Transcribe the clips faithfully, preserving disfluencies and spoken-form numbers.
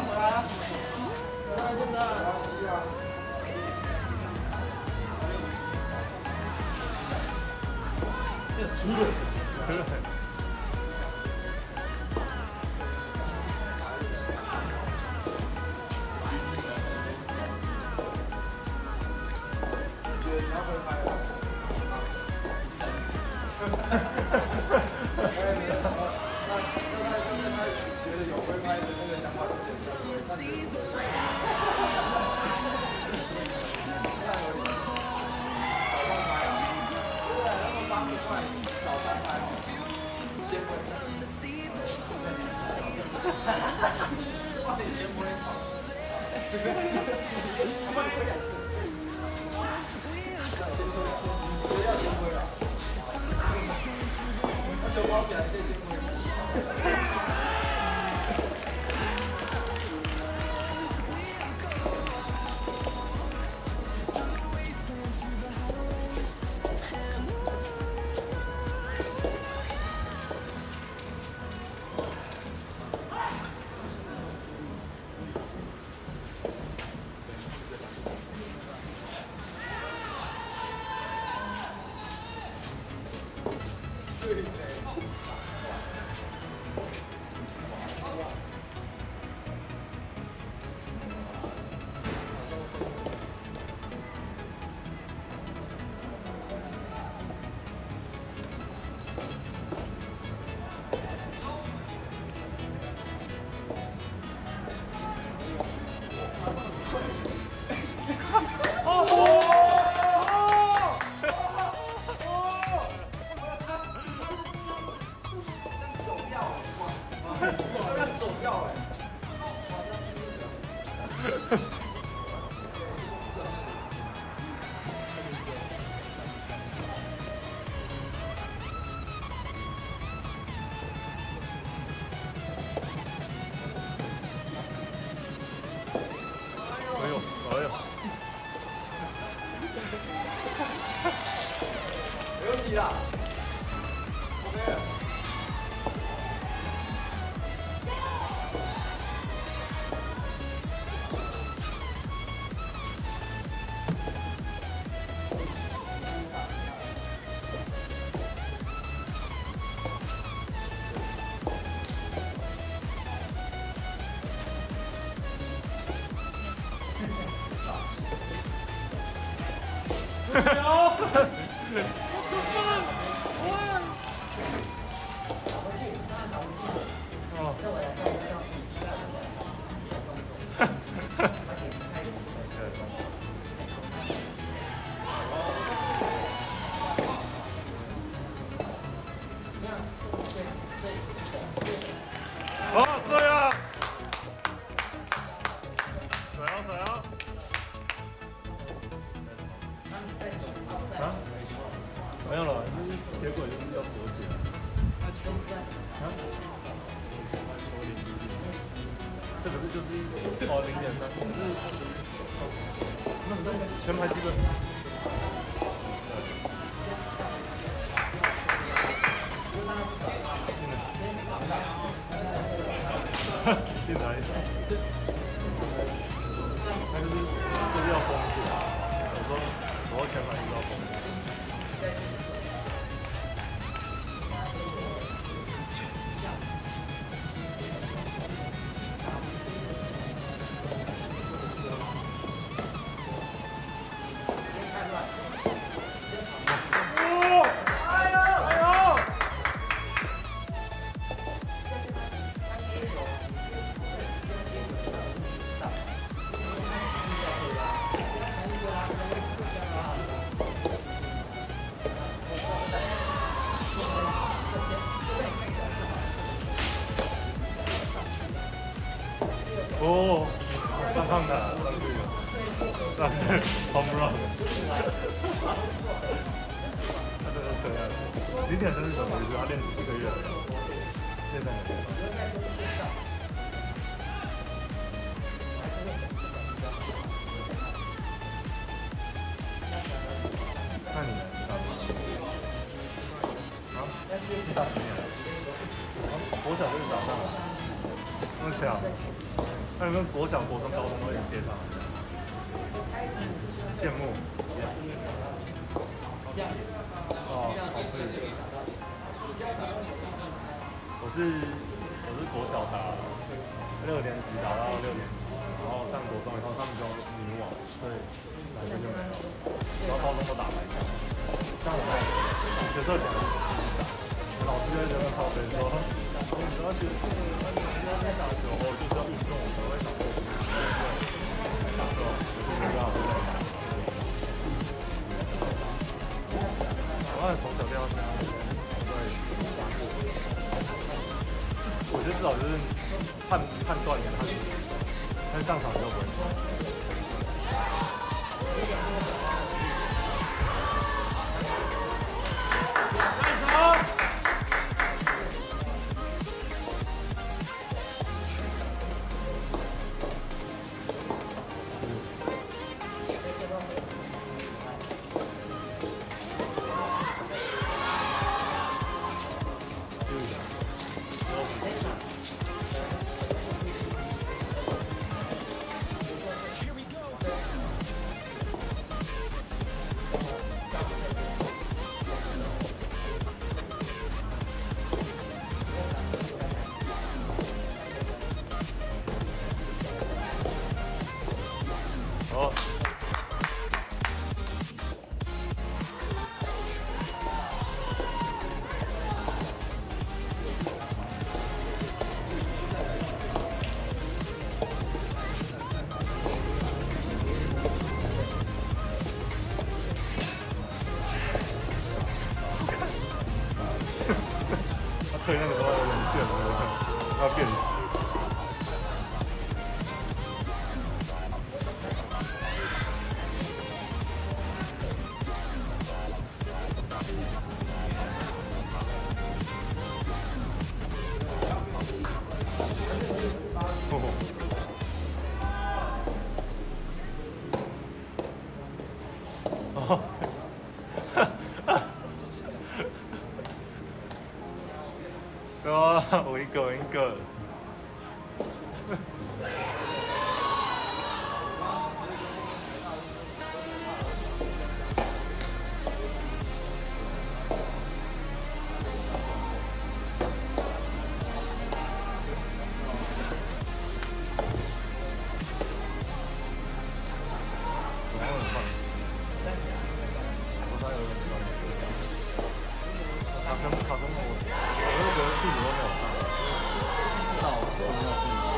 哦，胖胖的，那是 home run。他真的可爱。零点三是什么意思？他练一个月了，练三个月。那你呢？啊？大几年了？我小就是早上了。 那么强，那你们国小、国中、高中都一起接上？羡慕。哦，是。我是我是国小打六年级打到六年级，然后上国中以后他们就女网，所以男生就没有。然后高中都打排球，像我们学社讲的是老师就会在那靠背说，你只要学这个，那你不要再打球，我就是要运动，我才会打球。打球，就是这样。我从小练到现在，对，打过。我觉得至少就是判判断一下他，但上场就不会。对，那个时候有点炫了，要变形。哦。对啊，我一个，我一个。考生考生我，我就觉得屁股都没有上，那我是没有屁股。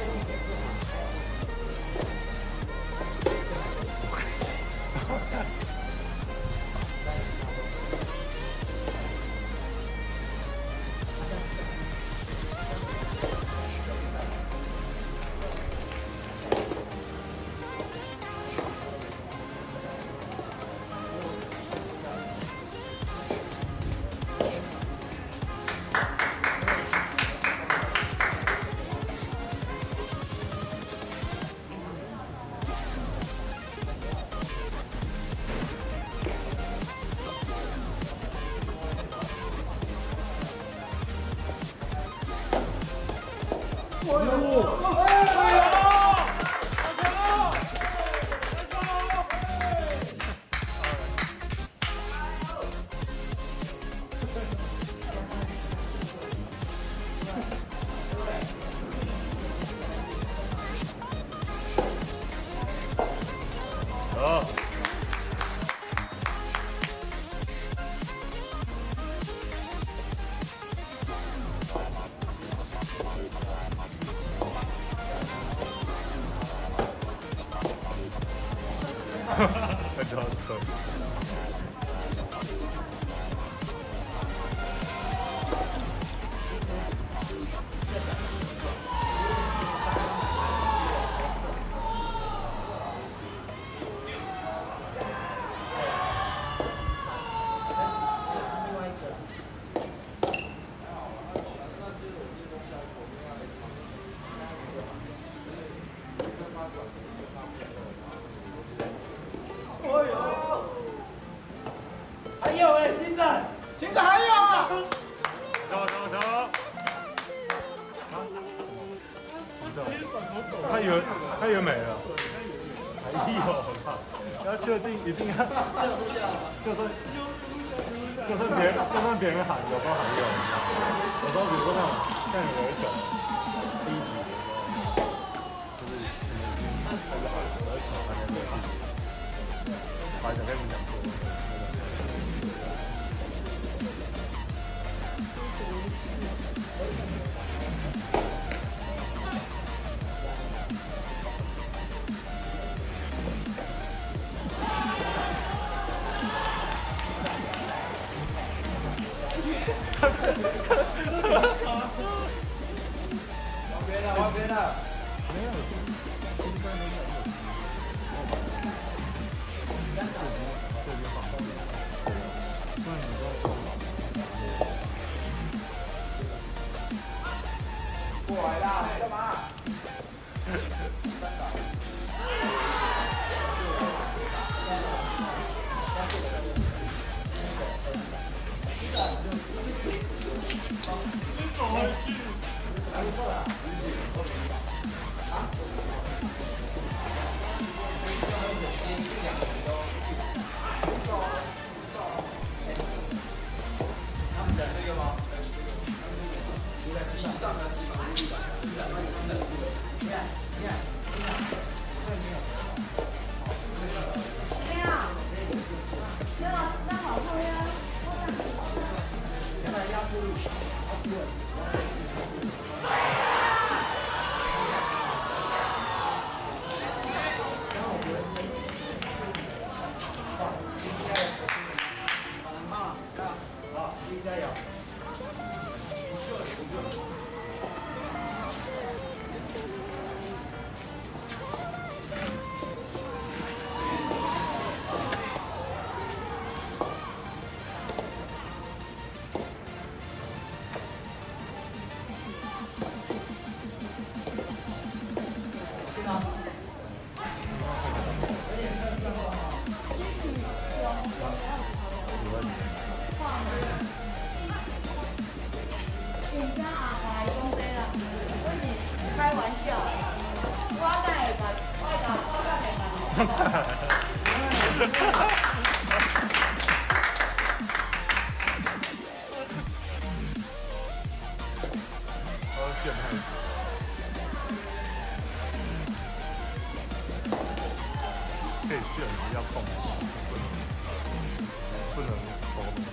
他就要吹。 他以为他以为没了，还有啦，要确定一定要，就算就算别就算别人喊，有时候还有，有时候比如说那种像有一首第一集的时候，就是可能已经开始喊，我在抢还没过去，我还想跟你讲说。 往边了，往边了。没有，过来啦，干嘛？走回去。来不错了。啊？他们讲这个吗？地上的地板，地板，地板，你看，你看，你看，没有。没有，那好后呀。原来压住，压住。 加油！开玩笑，我哪会甲我甲我甲会甲。 好险害！可以炫，要控，不能不能抽。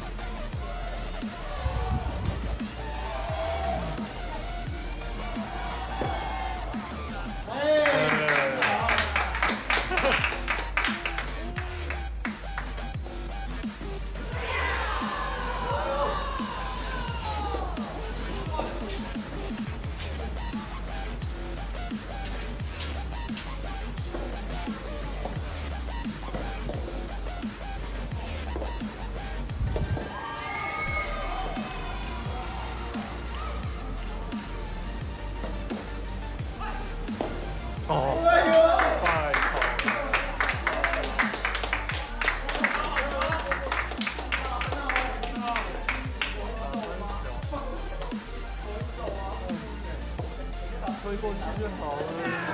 哦，太好了！推过去就好了。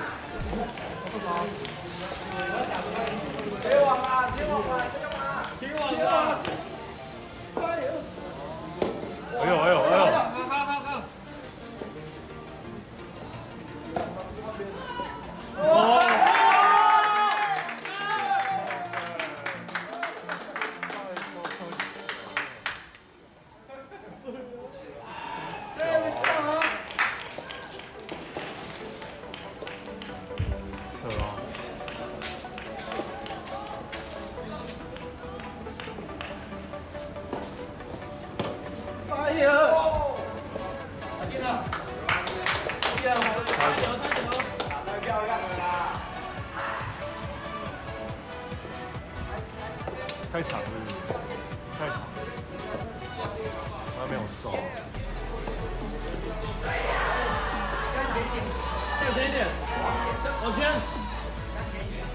别往啊！别往啊！干嘛？别往啊！加油！ 哎呦哎呦哎呦！ 看看看！ 哦！ 哎呀！打进了，打进了，加油加油！打太漂亮了啦！ 太长了，太长了，他没有收。 向前一点，向前一点，往前。向前一点。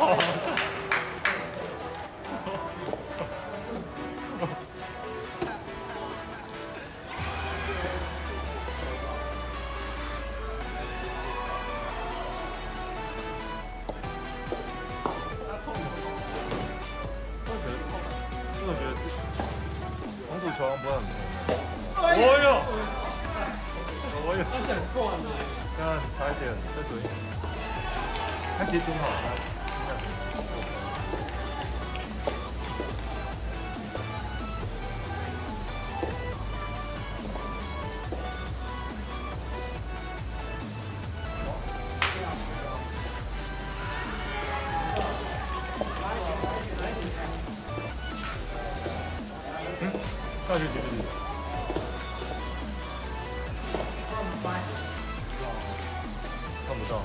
球王不会很痛的。哦哟，哦哟， 他想断了。 看差一点，再准一点。他其实挺好的。嗯，下去几比几？看不到。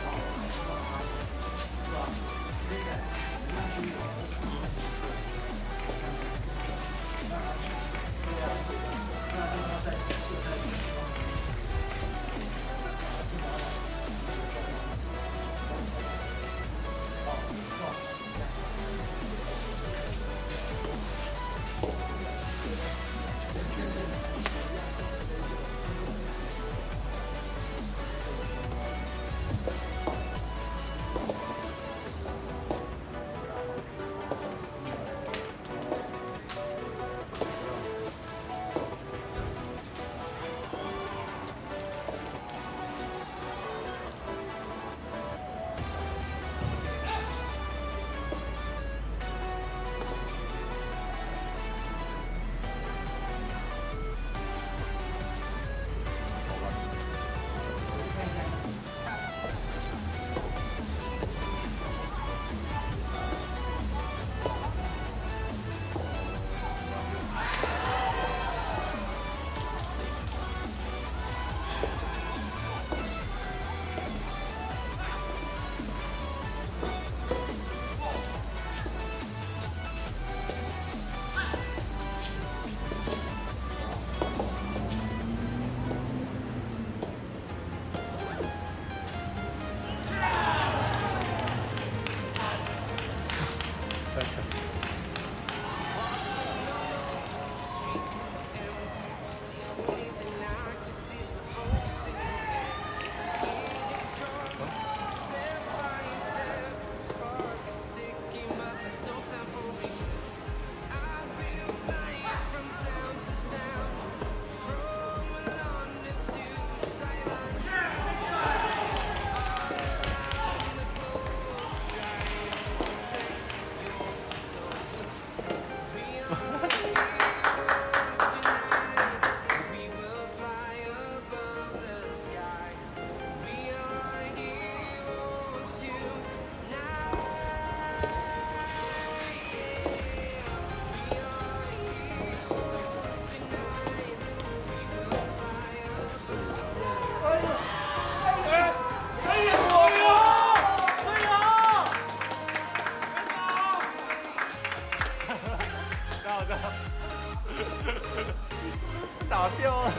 打掉了！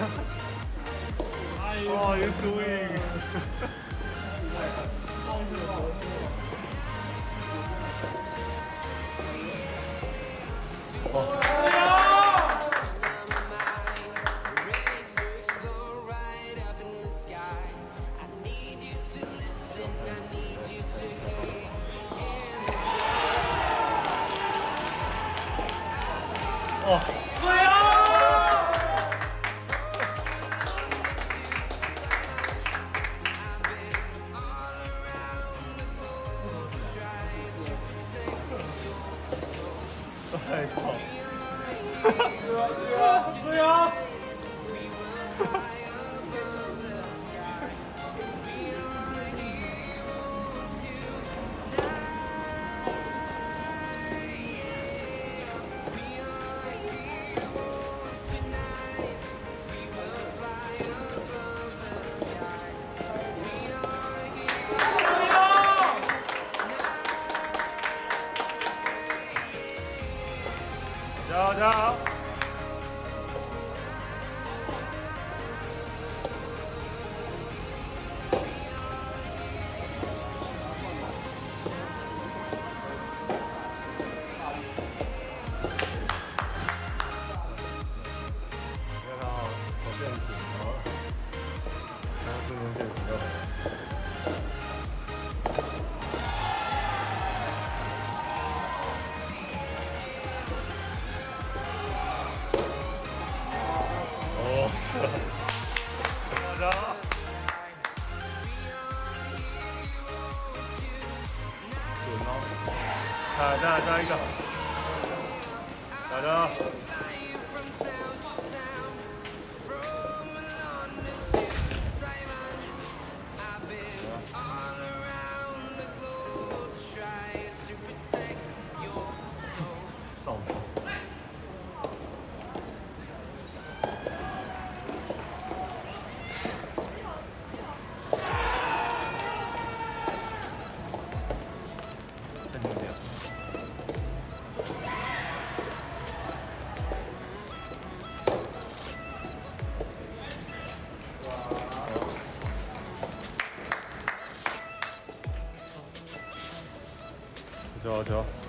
哇，有注意！哦。哦，对啊！太棒！对啊，对啊，对啊！加油加油！ 啊，再来再来一个，来了。到手。再牛点。不错不错。